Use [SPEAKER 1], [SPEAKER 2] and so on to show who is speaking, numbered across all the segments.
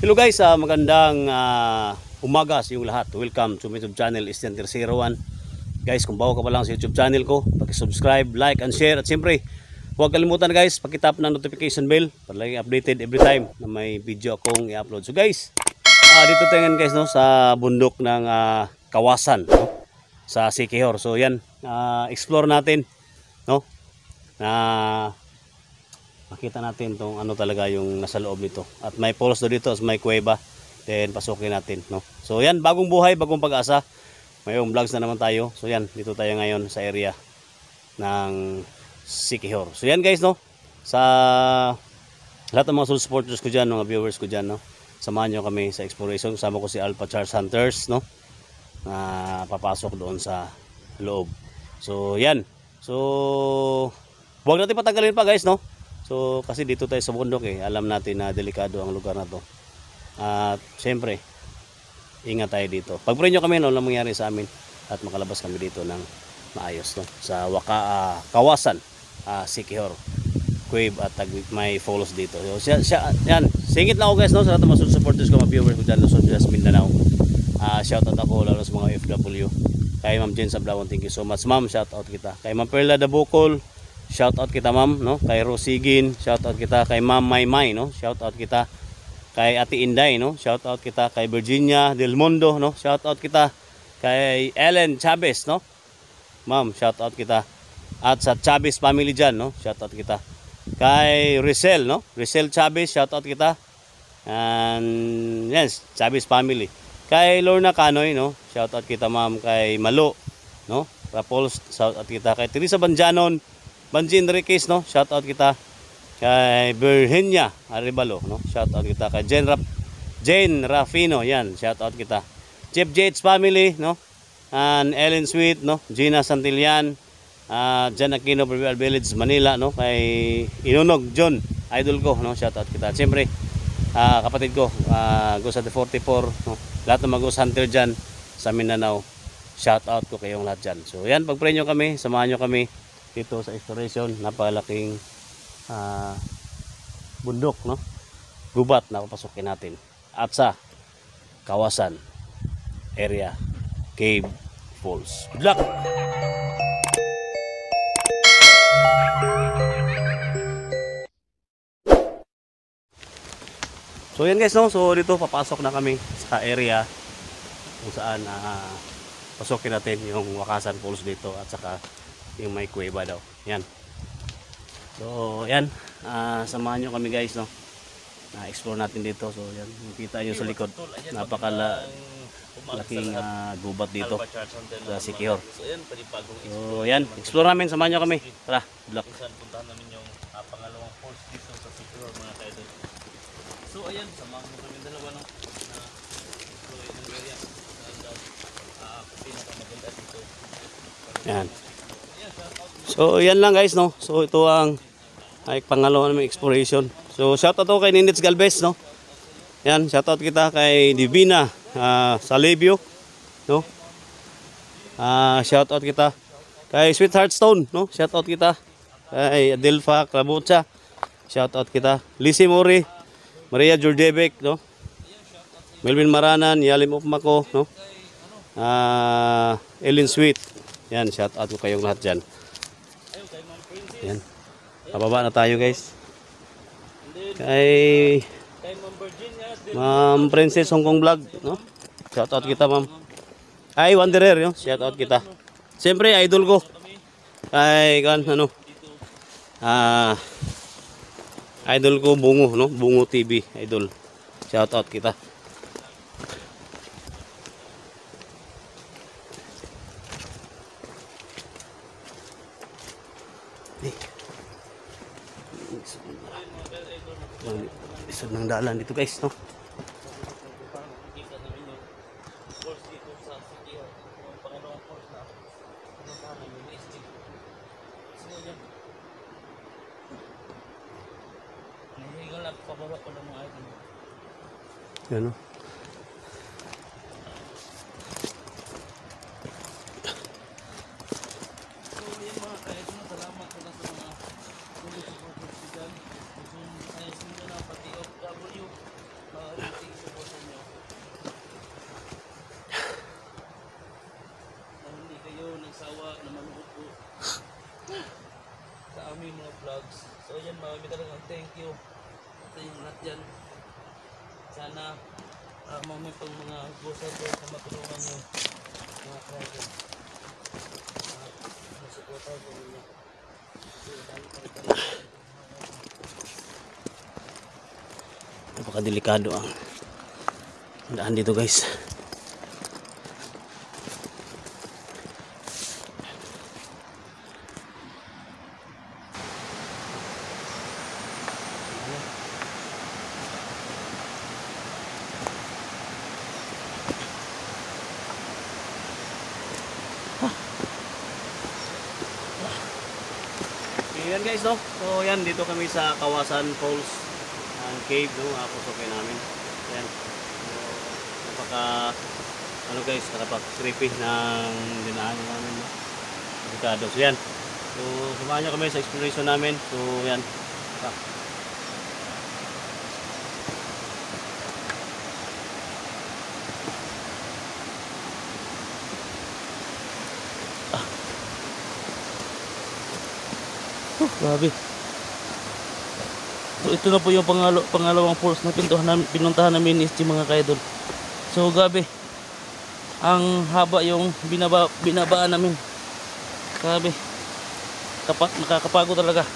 [SPEAKER 1] Hello guys, magandang umaga sa inyong lahat. Welcome to my YouTube channel, Estian Tercero 1. Guys, kung bago ka pa lang sa YouTube channel ko, paki-subscribe, like, and share. At siyempre, huwag kalimutan guys, pakitap ng notification bell para lagi updated every time na may video akong i-upload. So guys, dito tayo guys no, sa bundok ng Kawasan, no? Sa Siquijor. So yan, explore natin, no? Makita natin tong ano talaga yung nasa loob nito. At may falls do dito, may kuweba. Then pasukin natin, no. So yan, bagong buhay, bagong pag-asa. Mayong vlogs na naman tayo. So yan, dito tayo ngayon sa area ng Siquijor. So yan guys, no. Sa lahat ng mga soul supporters ko diyan, mga viewers ko diyan, no. Samahan niyo kami sa exploration. Kasama ko si Alpha Charles Hunters, no. Papasok doon sa loob. So yan. So huwag natin patagalin pa guys, no. So kasi dito tayo sa bundok alam natin na delikado ang lugar na to. At siyempre, ingat tayo dito. Pag-pray nyo kami, walang mangyari sa amin at makalabas kami dito ng maayos, no? Sa Kawasan, Siquijor Cave at may falls dito. So, yan, singit lang ako guys, no? Sa lahat ng mga supporters ko, mga viewers ko dyan, Luzon, Mindanao. Shoutout ako lalo sa mga FW. Kay Ma'am Jen Sablawan, thank you so much ma'am, shoutout kita. Kay Ma'am Perla Dabukol, shoutout kita ma'am, no? Kay Rosigin, shoutout kita. Kay Ma'am Maymay, no? Shoutout kita. Kay Ate Inday, no? Shoutout kita. Kay Virginia Del Mundo, no? Shoutout kita. Kay Ellen Chavez, no? Ma'am, shoutout kita. At sa Chavez family dyan, no? Shoutout kita. Kay Rizal, no? Rizal Chavez, shoutout kita. And yes, Chavez family. Kay Lorna Canoy, no? Shoutout kita ma'am. Kay Malo, no? Rapols, shoutout kita. Kay Teresa Banjanon, Banjin Enriquez, no? Shoutout kita. Kay Virginia Aribalo, no? Shoutout kita. Kay Jane Rafino, yan, shoutout kita. Jeff Yates family, no? And Ellen Sweet, no? Gina Santillan, Jan Aquino, Provincial Village, Manila, no? Kay Inunog John, idol ko, no? Shoutout kita. Siyempre, kapatid ko, Ghost Hunter 44, no? Lahat ng mga Ghost Hunter dyan sa Mindanao, shoutout ko kayong lahat dyan. So yan, pag-pray nyo kami, samahan nyo kami dito sa exploration. Napakalaking bundok, no? Gubat na papasukin natin. At sa Kawasan area, Cave Falls. Good luck! So yan guys, no? So dito papasok na kami sa area kung saan pasukin natin yung Wakasan Falls dito at saka yung may kuweba daw. Yan. So yan, samahan nyo kami guys, no? Na-explore natin dito. So yan, makita nyo sa likod, napakalaking gubat dito sa Siquijor. So yan, explore namin, samahan nyo kami. Tara, good luck.
[SPEAKER 2] Puntahan namin yung pangalawang falls dito sa Siquijor mga kaidol. So ayan, samahan mo kami dalawa, no? Na explore yung area. Pinakamaganda dito.
[SPEAKER 1] Yan. So yan lang guys, no? So ito ang pangalawa namin exploration. So shoutout ako kay Ninits Galvez, no? Yan, shoutout kita kay Divina Salibio, no? Shoutout kita kay Sweetheart Stone, no? Shoutout kita kay Adelfa Clabucha. Shoutout kita Lizzie Mori, Maria Jordebek, no? Melvin Maranan, Yalim Upmako, no? Ellen Sweet. Yan, shoutout ko kayong lahat dyan. Yan. Pababa na tayo guys. Kay Ma'am Princess Hong Kong Vlog, no? Shoutout kita ma'am. Ay, Wanderer, no? Shoutout kita. Siyempre, idol ko. Ay, ano? Idol ko Bungo, no? Bungo TV, idol. Shoutout kita. Isod ng dalan dito guys, no? Yan, no?
[SPEAKER 2] aming mga vlogs. So ayan, marami talagang thank you sa inyong lahat dyan. Sana mamay pang mga gusto ko na matulungan nyo mga kaidol. Masuporta ko ninyo. Kasi dahil pa rin talaga.
[SPEAKER 1] Napakadelikado ang daan dito guys. Yan guys, no? So yan, dito kami sa Kawasan Falls ang cave, no? Mga pusokin namin. Yan. So, napaka ano guys, napaka-creepy ng dinaanan namin, no? Delikado. So yan. So samahan nyo kami sa exploration namin. So yan. Grabe. So ito na po yung pangalawang falls na pinuntahan namin is mga kaidol. So grabe. Ang haba yung binabaan namin. Grabe. Nakakapagod talaga.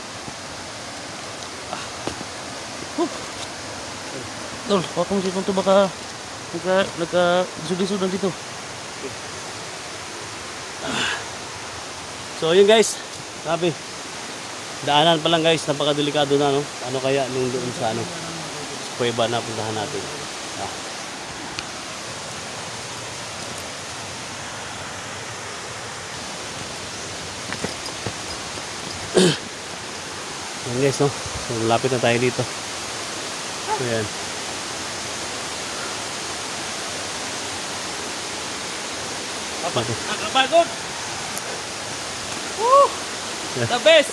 [SPEAKER 1] Tol, wag mo siya baka nagka-lisod dito. So yun guys. Grabe. Daanan pa lang guys, napakadelikado na, no? Ano kaya nung doon sa ano, sa kuweba na puntahan natin. Yan guys, no? So, malapit na tayo dito. So yan.
[SPEAKER 2] Nakapagod! Woo! The best!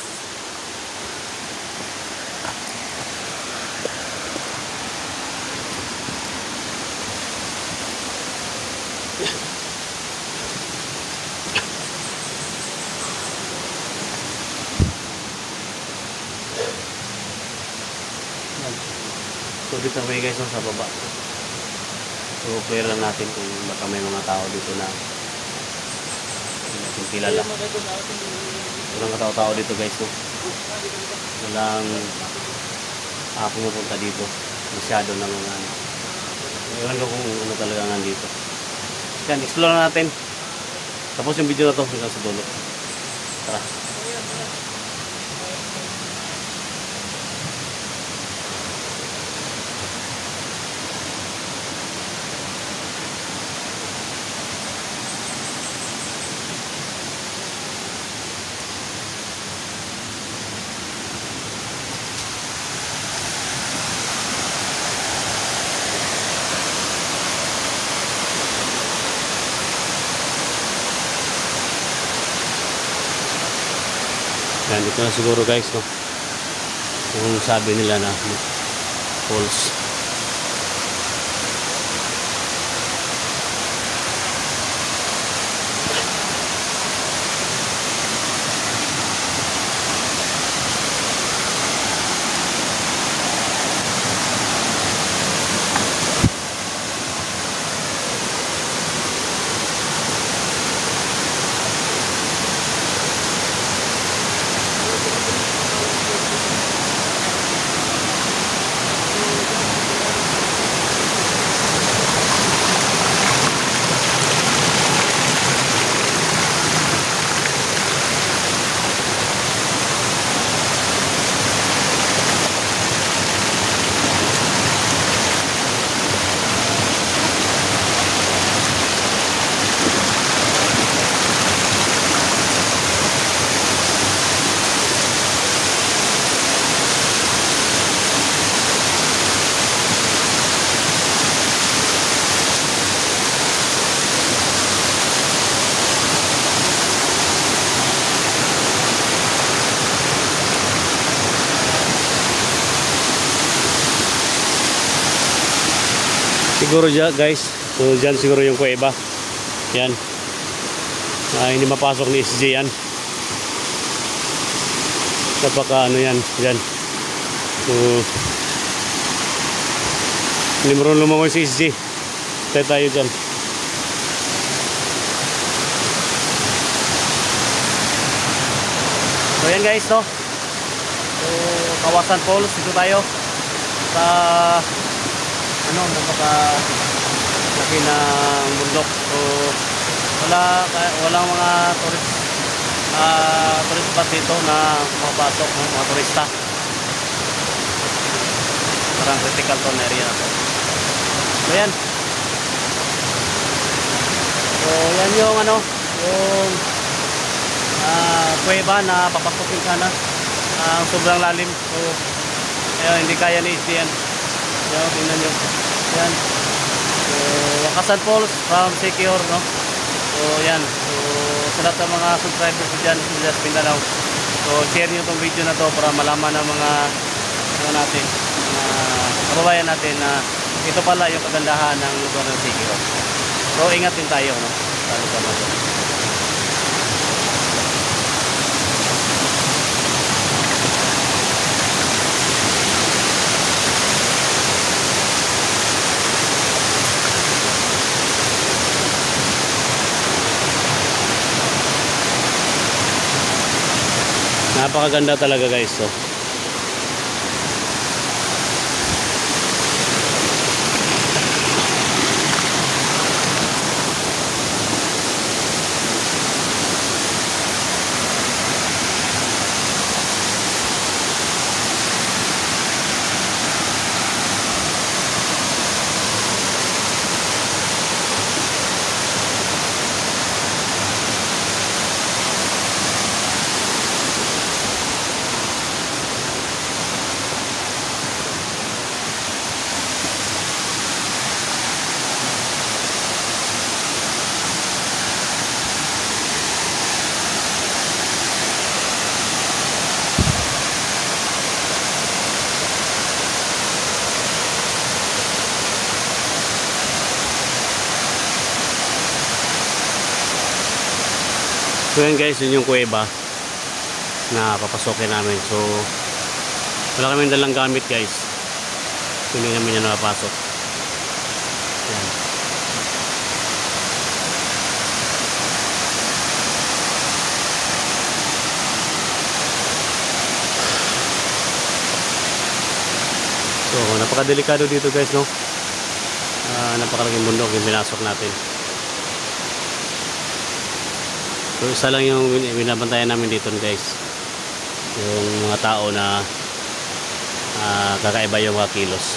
[SPEAKER 1] So dito kami guys, no, sa baba. So clear lang natin kung baka may mga tao dito na hindi natin kilala. Walang katao-tao dito guys, no? Walang pumupunta dito. Masyado na mga ano. Ewan ko kung ano talaga nandito. Yan, explore na natin. Tapos yung video na to hanggang sa dulo. Tara. Yan, ito na siguro guys, no? Yung sabi nila na falls. Siguro dyan guys, so dyan siguro yung kuweba. Yan. Hindi mapasok ni SJ yan. Napaka ano yan, yan. So, hindi marunong lumangoy si SG. Tayo dyan. So yan guys, no? So, Kawasan Falls, dito tayo sa ano, napaka laki ng bundok. So walang mga tourist spot dito na mapasok ng mga turista. Parang critical zone area na to. So yan. So yan yung ano, yung kuweba na papasokin sana. Sobrang lalim. So ayun, hindi kaya ni SDN. Yan, tingnan nyo. Yan. So Wakasan Falls from Secure, no? So yan. So sa lahat ng mga subscribers ko dyan, just Mindanao. So share nyo itong video na to para malaman ng mga natin, kababayan natin na ito pala yung kagandahan ng lugar ng Secure. So ingat din tayo, no? Lalo pa natin. Napakaganda talaga guys, so. So yan guys, yun yung kuweba na papasokin namin. So wala kaming dalang gamit guys, hindi namin yan napapasok. Yan. So napakadelikado dito guys, no? Napakalaking bundok yung pinasok natin. So isa lang yung binabantayan namin dito guys, yung mga tao na kakaiba yung mga kilos.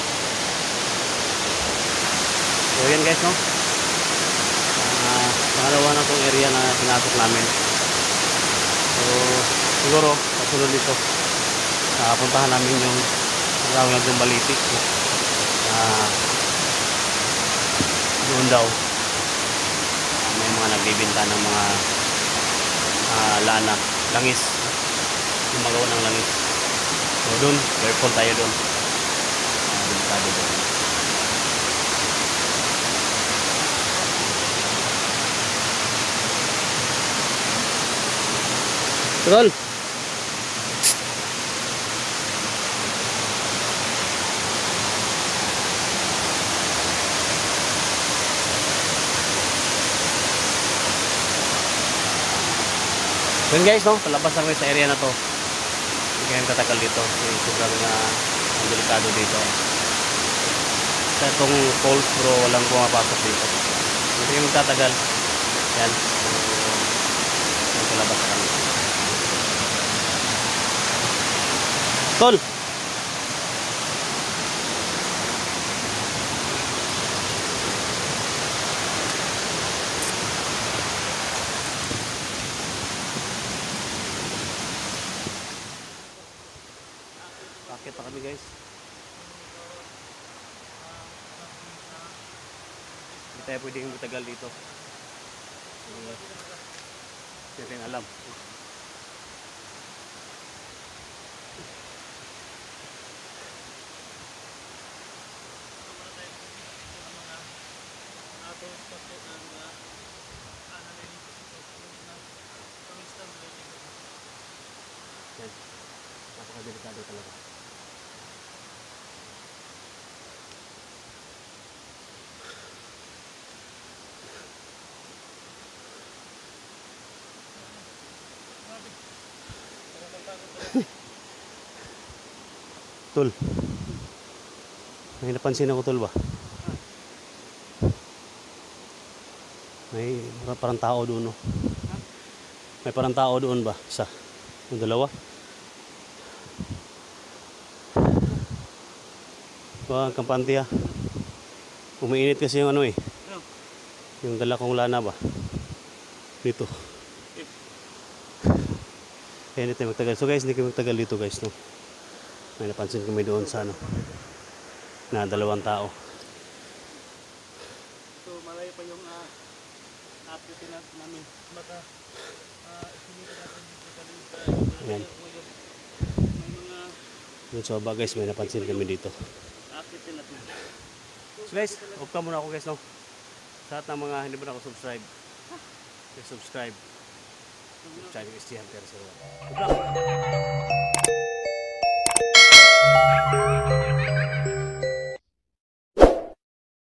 [SPEAKER 1] So yan guys, no? Pangalawa na itong area na pinasok namin. So siguro kasunod dito puntahan namin yung Rawag ng Baliti. Doon daw may mga nagbibinta ng mga lana, langis, yung magawa ng langis. So doon, careful tayo doon. Delikado doon. Tol! Yun guys, no? Palabas lang sa area na to. Hindi kayong katagal dito. Sobrang ang delikado dito. Sa itong falls bro, walang pumapasok dito. Hindi kayong magtatagal. Yan. So, palabas lang. Tol! Bakit pa kami guys? Hindi tayo pwedeng matagal dito. Hindi natin alam. Yan. Napakadelikado talaga. Tol. May napansin ako, tol ba? May parang tao doon, no? May parang tao doon ba? Isa. Yung dalawa. Ang kampante ha. Umiinit kasi yung ano eh. Yung dala kong lana ba? Dito. Kaya hindi tayo magtagal. So guys, hindi kayo magtagal dito guys, no? May napansin kami doon sa ano. Na dalawang tao.
[SPEAKER 2] So malayo pa yung update namin. Baka sinita natin dito kanina.
[SPEAKER 1] Ayan.
[SPEAKER 2] May mga
[SPEAKER 1] Doon sa baba guys, may napansin kami dito.
[SPEAKER 2] update natin.
[SPEAKER 1] So guys, off ka muna ako guys, no? Sa lahat ng mga hindi pa ako subscribe. Please subscribe. Subscribe is the hunter. So, good luck!